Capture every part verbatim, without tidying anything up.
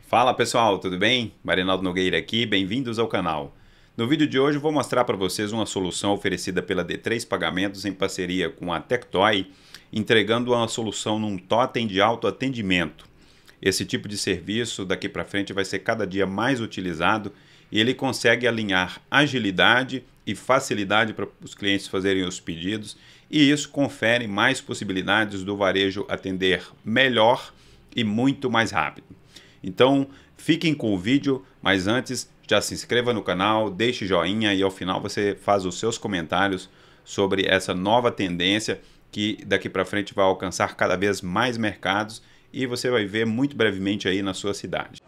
Fala pessoal, tudo bem? Marinaldo Nogueira aqui, bem-vindos ao canal. No vídeo de hoje eu vou mostrar para vocês uma solução oferecida pela D três Pagamentos em parceria com a Tectoy, entregando uma solução num totem de autoatendimento. Esse tipo de serviço daqui para frente vai ser cada dia mais utilizado e ele consegue alinhar agilidade e facilidade para os clientes fazerem os pedidos, e isso confere mais possibilidades do varejo atender melhor e muito mais rápido. Então, fiquem com o vídeo, mas antes, já se inscreva no canal, deixe joinha e ao final você faz os seus comentários sobre essa nova tendência que daqui para frente vai alcançar cada vez mais mercados e você vai ver muito brevemente aí na sua cidade.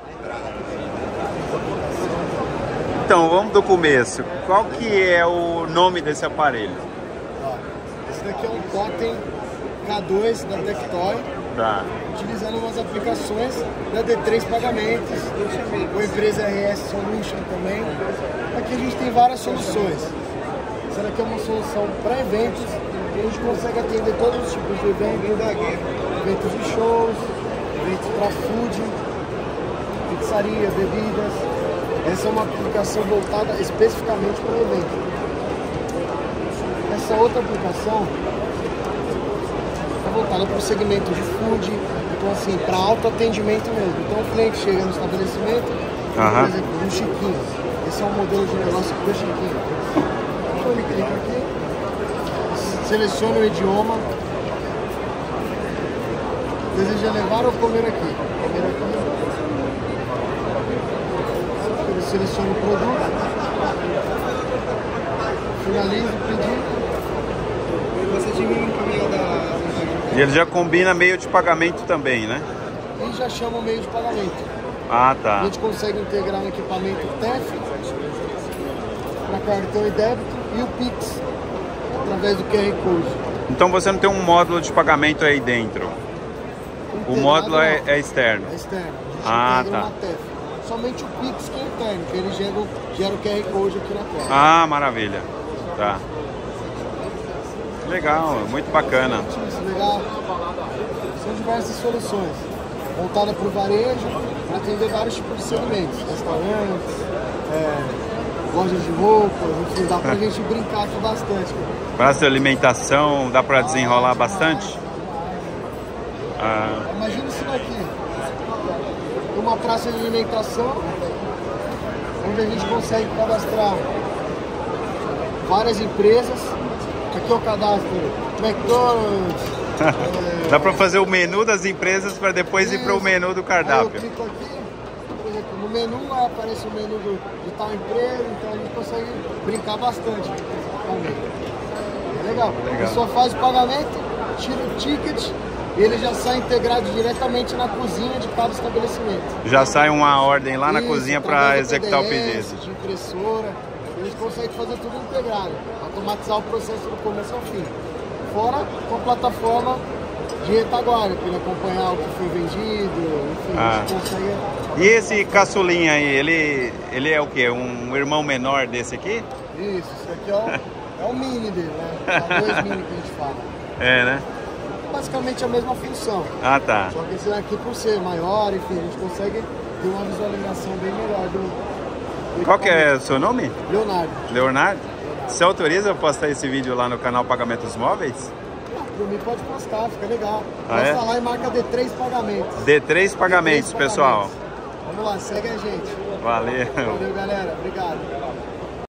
Então, vamos do começo. Qual que é o nome desse aparelho? Esse daqui é um totem K dois da Tectoy. Tá. Utilizando umas aplicações da D três Pagamentos, com a empresa R S Solution também. Aqui a gente tem várias soluções. Essa daqui é uma solução para eventos, que a gente consegue atender todos os tipos de eventos, eventos de shows, eventos para food, pizzarias, bebidas. Essa é uma aplicação voltada especificamente para o evento. Essa outra aplicação voltada para o segmento de food, então assim, para autoatendimento mesmo. Então o cliente chega no estabelecimento, uhum. Por exemplo, no Chiquinho. Esse é um modelo de negócio do Chiquinho. Então ele clica aqui, seleciona o idioma, deseja levar ou comer aqui. Comer aqui. Ele seleciona o produto, finaliza o pedido. Você tinha encaminhado da... E ele já combina meio de pagamento também, né? Ele já chama o meio de pagamento. Ah, tá. A gente consegue integrar no equipamento T E F, para cartão e débito, e o Pix, através do Q R Code. Então você não tem um módulo de pagamento aí dentro? Integrado, o módulo é, é externo? É externo. A gente ah, integra tá. na T E F. Somente o Pix que é interno, que ele gera, gera o Q R Code aqui na tela. Ah, maravilha. Tá. Legal, muito bacana. Legal. São diversas soluções voltadas para o varejo, para atender vários tipos de segmentos, restaurantes, é, lojas de roupas, enfim, dá para a gente brincar aqui bastante. Praça de alimentação, dá para desenrolar ah, bastante? Ah. Imagina isso daqui, uma praça de alimentação, onde a gente consegue cadastrar várias empresas. Aqui é o cadastro McDonald's. é... Dá para fazer o menu das empresas para depois Isso. ir para o menu do cardápio. Aí eu clico aqui, por exemplo, no menu lá aparece o menu do, de tal empresa, então a gente consegue brincar bastante. É legal. legal. A pessoa faz o pagamento, tira o ticket e ele já sai integrado diretamente na cozinha de cada estabelecimento. Já sai uma ordem lá Isso, na cozinha para executar P D S, o pedido. De impressora. Eles conseguem fazer tudo integrado, automatizar o processo do começo ao fim. Fora com a plataforma de retaguarda, para ele acompanhar o que foi vendido, enfim, ah. a gente consegue... E esse caçulinha aí, ele, ele é o quê? Um irmão menor desse aqui? Isso, esse aqui é o, é o mini dele, né? É o dois mini que a gente fala. É, né? Basicamente a mesma função. Ah, tá. Só que esse aqui, por ser maior, enfim, a gente consegue ter uma visualização bem melhor do... Qual que é o seu nome? Leonardo. Leonardo? Você autoriza eu postar esse vídeo lá no canal Pagamentos Móveis? Ah, por mim pode postar, fica legal. Ah, Posta é? lá e marca D três Pagamentos. D três Pagamentos, D três pessoal. Pagamentos. Vamos lá, segue a gente. Valeu. Valeu, galera. Obrigado.